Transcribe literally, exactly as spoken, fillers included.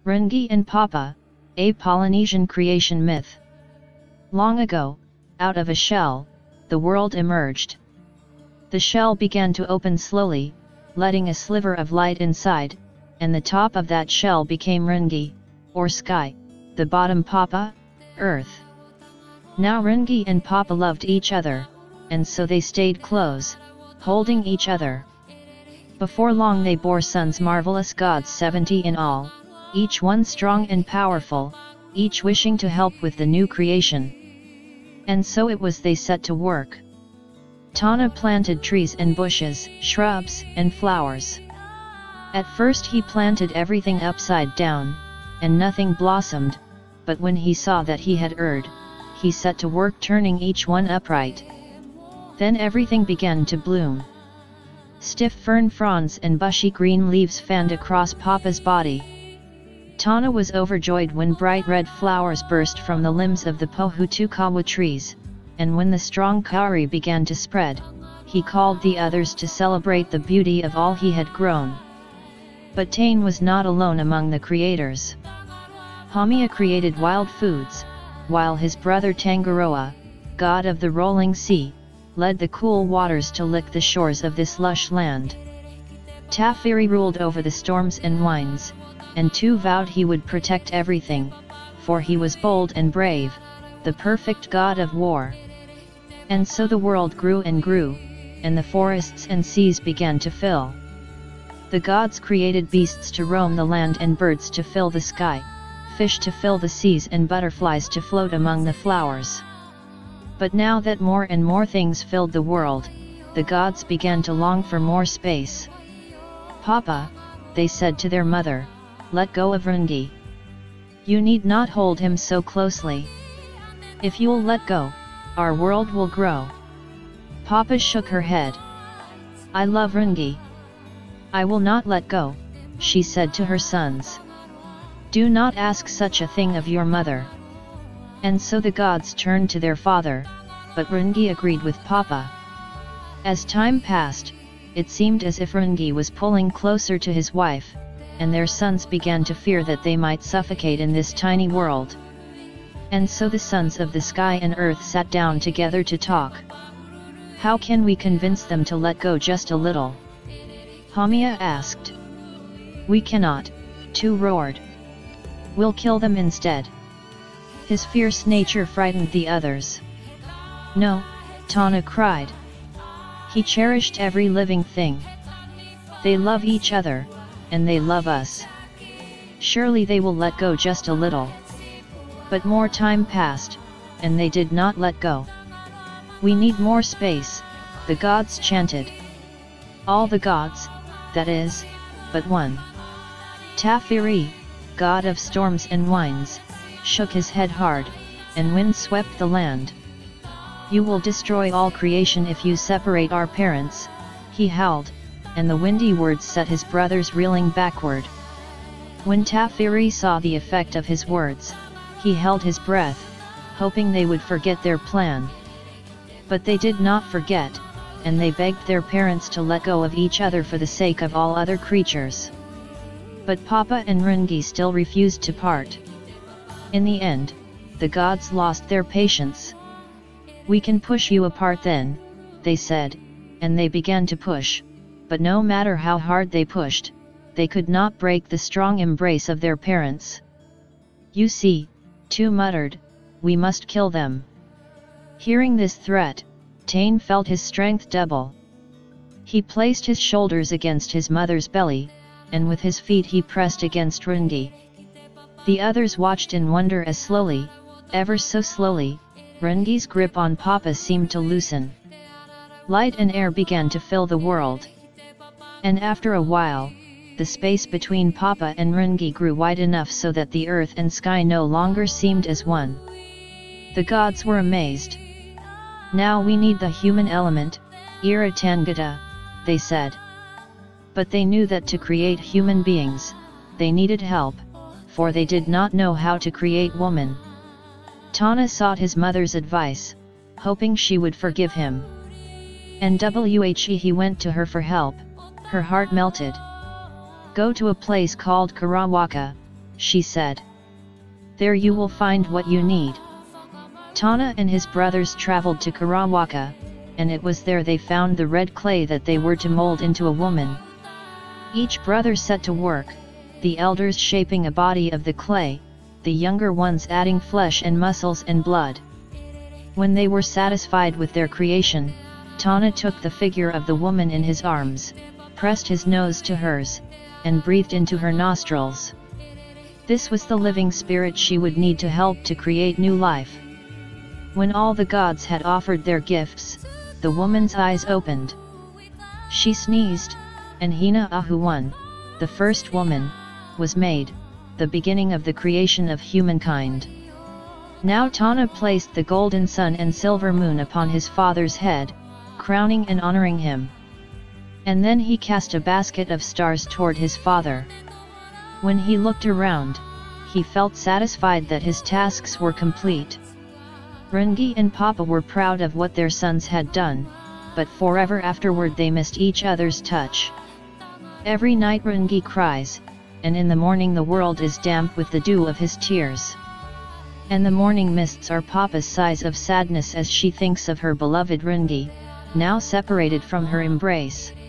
Rengi and Papa, a Polynesian creation myth. Long ago, out of a shell, the world emerged. The shell began to open slowly, letting a sliver of light inside, and the top of that shell became Rengi, or sky, the bottom Papa, earth. Now Rengi and Papa loved each other, and so they stayed close, holding each other. Before long they bore sons, marvelous gods, seventy in all, each one strong and powerful, each wishing to help with the new creation. And so it was they set to work. Tana planted trees and bushes, shrubs and flowers. At first he planted everything upside down, and nothing blossomed, but when he saw that he had erred, he set to work turning each one upright. Then everything began to bloom. Stiff fern fronds and bushy green leaves fanned across Papa's body. Tana was overjoyed when bright red flowers burst from the limbs of the Pohutukawa trees, and when the strong kauri began to spread, he called the others to celebrate the beauty of all he had grown. But Tane was not alone among the creators. Hamia created wild foods, while his brother Tangaroa, god of the rolling sea, led the cool waters to lick the shores of this lush land. Tafiri ruled over the storms and winds, and Tu vowed he would protect everything, for he was bold and brave, the perfect god of war. And so the world grew and grew, and the forests and seas began to fill. The gods created beasts to roam the land and birds to fill the sky, fish to fill the seas and butterflies to float among the flowers. But now that more and more things filled the world, the gods began to long for more space. Papa, they said to their mother, let go of Rengi. You need not hold him so closely. If you'll let go, our world will grow. Papa shook her head. I love Rengi. I will not let go, she said to her sons. Do not ask such a thing of your mother. And so the gods turned to their father, but Rengi agreed with Papa. As time passed, it seemed as if Rengi was pulling closer to his wife, and their sons began to fear that they might suffocate in this tiny world. And so the sons of the sky and earth sat down together to talk. How can we convince them to let go just a little? Hamia asked. We cannot, Tu roared. We'll kill them instead. His fierce nature frightened the others. No, Tana cried. He cherished every living thing. They love each other, and they love us. Surely they will let go just a little. But more time passed, and they did not let go. We need more space, the gods chanted. All the gods, that is, but one. Tafiri, god of storms and winds, shook his head hard, and wind swept the land. You will destroy all creation if you separate our parents, he howled, and the windy words set his brothers reeling backward. When Tafiri saw the effect of his words, he held his breath, hoping they would forget their plan. But they did not forget, and they begged their parents to let go of each other for the sake of all other creatures. But Papa and Rengi still refused to part. In the end, the gods lost their patience. We can push you apart then, they said, and they began to push, but no matter how hard they pushed, they could not break the strong embrace of their parents. You see, Tu muttered, we must kill them. Hearing this threat, Tane felt his strength double. He placed his shoulders against his mother's belly, and with his feet he pressed against Rengi. The others watched in wonder as slowly, ever so slowly, Rengi's grip on Papa seemed to loosen. Light and air began to fill the world. And after a while, the space between Papa and Rengi grew wide enough so that the earth and sky no longer seemed as one. The gods were amazed. Now we need the human element, Ira Tangata, they said. But they knew that to create human beings, they needed help, for they did not know how to create woman. Tana sought his mother's advice, hoping she would forgive him. And when he went to her for help, her heart melted. Go to a place called Karawaka, she said. There you will find what you need. Tana and his brothers traveled to Karawaka, and it was there they found the red clay that they were to mold into a woman. Each brother set to work, the elders shaping a body of the clay, the younger ones adding flesh and muscles and blood. When they were satisfied with their creation, Tana took the figure of the woman in his arms, pressed his nose to hers, and breathed into her nostrils. This was the living spirit she would need to help to create new life. When all the gods had offered their gifts, the woman's eyes opened. She sneezed, and Hina Ahuwan, the first woman, was made, the beginning of the creation of humankind. Now Tana placed the golden sun and silver moon upon his father's head, crowning and honoring him. And then he cast a basket of stars toward his father. When he looked around, he felt satisfied that his tasks were complete. Rungi and Papa were proud of what their sons had done, but forever afterward they missed each other's touch. Every night Rungi cries, and in the morning the world is damp with the dew of his tears. And the morning mists are Papa's sighs of sadness as she thinks of her beloved Rungi, now separated from her embrace.